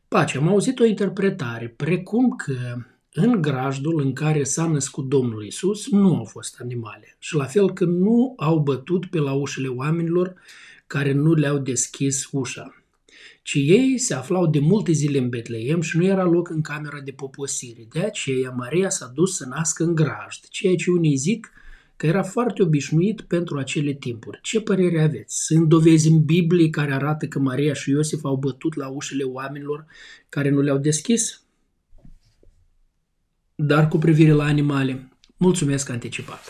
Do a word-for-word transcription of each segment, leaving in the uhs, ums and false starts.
Pace, am auzit o interpretare, precum că în grajdul în care s-a născut Domnul Isus nu au fost animale și la fel că nu au bătut pe la ușile oamenilor care nu le-au deschis ușa, ci ei se aflau de multe zile în Betleem și nu era loc în camera de poposire. De aceea Maria s-a dus să nască în grajd, ceea ce unii zic că era foarte obișnuit pentru acele timpuri. Ce părere aveți? Sunt dovezi în Biblie care arată că Maria și Iosif au bătut la ușile oamenilor care nu le-au deschis? Dar cu privire la animale, mulțumesc anticipat.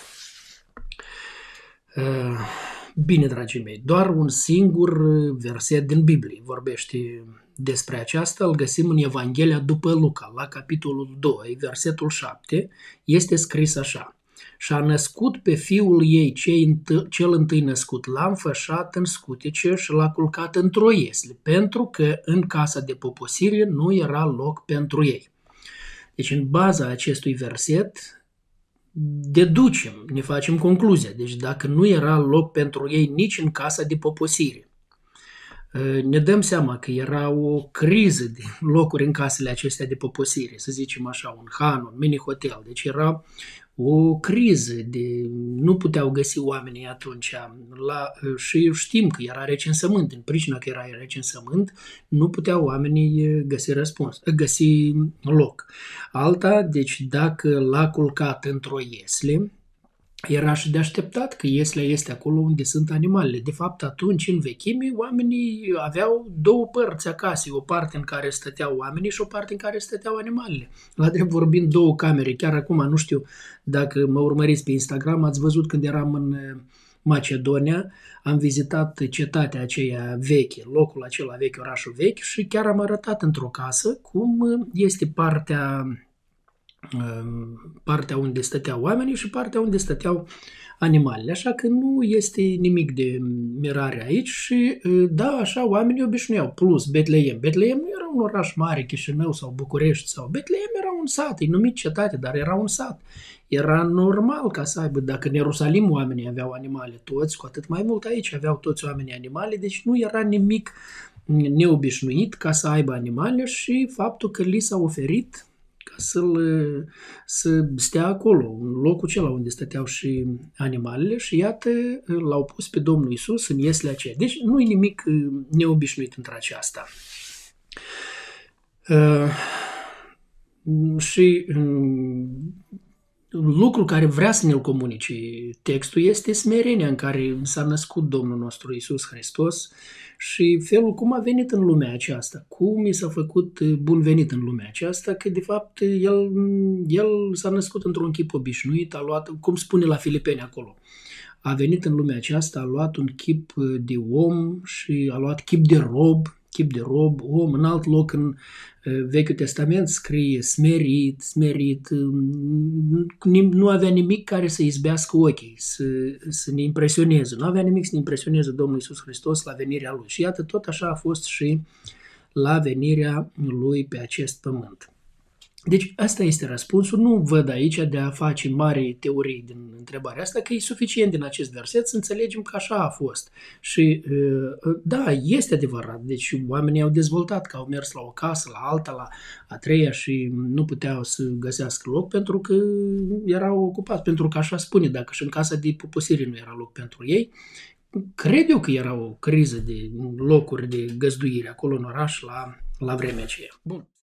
Bine, dragii mei, doar un singur verset din Biblie vorbește despre aceasta, îl găsim în Evanghelia după Luca, la capitolul doi, versetul șapte, este scris așa: și-a născut pe fiul ei cel întâi născut, l-a înfășat în scutece și l-a culcat într-o iesle, pentru că în casa de poposire nu era loc pentru ei. Deci în baza acestui verset deducem, ne facem concluzia. Deci dacă nu era loc pentru ei nici în casa de poposire, ne dăm seama că era o criză de locuri în casele acestea de poposire, să zicem așa, un han, un mini-hotel. Deci era o criză, de nu puteau găsi oamenii atunci. La, și știm că era recensământ, în pricina că era recensământ, nu puteau oamenii găsi răspuns, găsi loc. Alta, deci dacă l-a culcat într-o iesle, era și de așteptat că ieslea este acolo unde sunt animalele. De fapt, atunci, în vechime, oamenii aveau două părți acasă, o parte în care stăteau oamenii și o parte în care stăteau animalele. La drept vorbind, două camere. Chiar acum, nu știu dacă mă urmăriți pe Instagram, ați văzut când eram în Macedonia, am vizitat cetatea aceea veche, locul acela vechi, orașul vechi, și chiar am arătat într-o casă cum este partea partea unde stăteau oamenii și partea unde stăteau animalele. Așa că nu este nimic de mirare aici și da, așa oamenii obișnuiau. Plus Betleem. Betleem nu era un oraș mare, Chișinău sau București sau Betleem era un sat, e numit cetate, dar era un sat. Era normal ca să aibă, dacă în Ierusalim oamenii aveau animale toți, cu atât mai mult aici aveau toți oamenii animale, deci nu era nimic neobișnuit ca să aibă animale și faptul că li s-a oferit să-l, să stea acolo, în locul acela unde stăteau și animalele și iată, l-au pus pe Domnul Iisus în ieslea aceea. Deci nu e nimic neobișnuit între aceasta. Uh, și uh, lucrul care vrea să ne-l comunice textul este smerenia în care s-a născut Domnul nostru Iisus Hristos și felul cum a venit în lumea aceasta, cum i s-a făcut bun venit în lumea aceasta, că de fapt el, el s-a născut într-un chip obișnuit, a luat, cum spune la Filipeni acolo, a venit în lumea aceasta, a luat un chip de om și a luat chip de rob, chip de rob, om. În alt loc în Vechiul Testament scrie smerit, smerit, nu avea nimic care să izbească ochii, să, să ne impresioneze. Nu avea nimic să ne impresioneze Domnul Iisus Hristos la venirea Lui. Și iată, tot așa a fost și la venirea Lui pe acest pământ. Deci asta este răspunsul. Nu văd aici de a face mari teorii din întrebarea asta, că e suficient din acest verset să înțelegem că așa a fost. Și da, este adevărat. Deci oamenii au dezvoltat, că au mers la o casă, la alta, la a treia și nu puteau să găsească loc pentru că erau ocupați. Pentru că așa spune, dacă și în casa de poposire nu era loc pentru ei, cred eu că era o criză de locuri de găzduire acolo în oraș la, la vremea aceea. Bun.